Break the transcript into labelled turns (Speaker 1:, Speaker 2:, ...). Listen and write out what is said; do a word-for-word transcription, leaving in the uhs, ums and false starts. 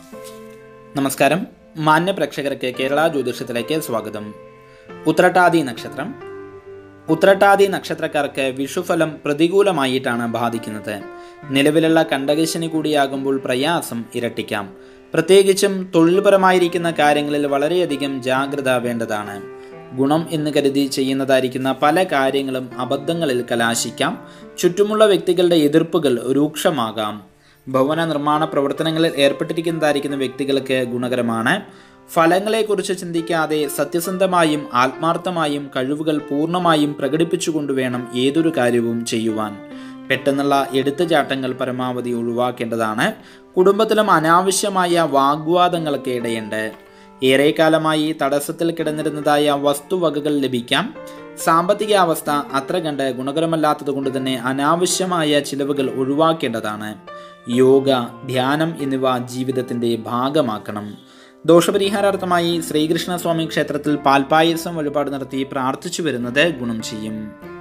Speaker 1: നമസ്കാരം. മാന്യ പ്രേക്ഷകർക്ക് കേരള ജ്യോതിഷത്തിലേക്ക് സ്വാഗതം. ഉത്രട്ടാതി നക്ഷത്രം. ഉത്രട്ടാതി നക്ഷത്രക്കാർക്ക് വിഷുഫലം പ്രതികൂലമായിട്ടാണ് ബാധിക്കുന്നത്. നിലവിലുള്ള കണ്ടകശനി കൂടിയാകുമ്പോൾ പ്രയാസം ഇരട്ടിക്കാം. പ്രത്യേകിച്ചും തൊഴിൽപരമായിരിക്കുന്ന കാര്യങ്ങളിൽ വളരെയധികം ജാഗ്രത വേണ്ടതാണ്. ഗുണം എന്ന് കരുതി ചെയ്യുന്നതായിരിക്കുന്ന പല കാര്യങ്ങളും അബദ്ധങ്ങളിൽ കലാശിക്കാം. ചുറ്റുമുള്ള വ്യക്തികളുടെ എതിർപ്പുകൾ രൂക്ഷമാകാം. ഭവന നിർമ്മാണ പ്രവർത്തനങ്ങളിൽ ഏർപ്പെട്ടിരിക്കുന്നതായിരിക്കുന്ന വ്യക്തികൾക്ക് ഗുണകരമാണ്. ഫലങ്ങളെക്കുറിച്ച് ചിന്തിക്കാതെ സത്യസന്ധമായും ആത്മാർത്ഥമായും കഴിവുകൾ പൂർണ്ണമായും പ്രകടിപ്പിച്ചുകൊണ്ട് വേണം ഏതൊരു കാര്യവും ചെയ്യുവാൻ. പെട്ടെന്നുള്ള എടുത്തുചാട്ടങ്ങൾ പരമാവധി ഒഴിവാക്കേണ്ടതാണ്. കുടുംബത്തിലും അനാവശ്യമായ വാഗ്വാദങ്ങൾക്ക് ഇടയുണ്ട്. ഏറെക്കാലമായി തടസ്സത്തിൽ കിടന്നിരുന്നതായ വസ്തുവകകൾ ലഭിക്കാം. സാമ്പത്തിക അവസ്ഥ അത്ര കണ്ട് ഗുണകരമല്ലാത്തത് കൊണ്ട് തന്നെ അനാവശ്യമായ ചിലവുകൾ ഒഴിവാക്കേണ്ടതാണ്. യോഗ, ധ്യാനം എന്നിവ ജീവിതത്തിൻ്റെ ഭാഗമാക്കണം. ദോഷപരിഹാരാർത്ഥമായി ശ്രീകൃഷ്ണസ്വാമി ക്ഷേത്രത്തിൽ പാൽപായസം വഴിപാട് നടത്തി പ്രാർത്ഥിച്ചു വരുന്നത് ഗുണം ചെയ്യും.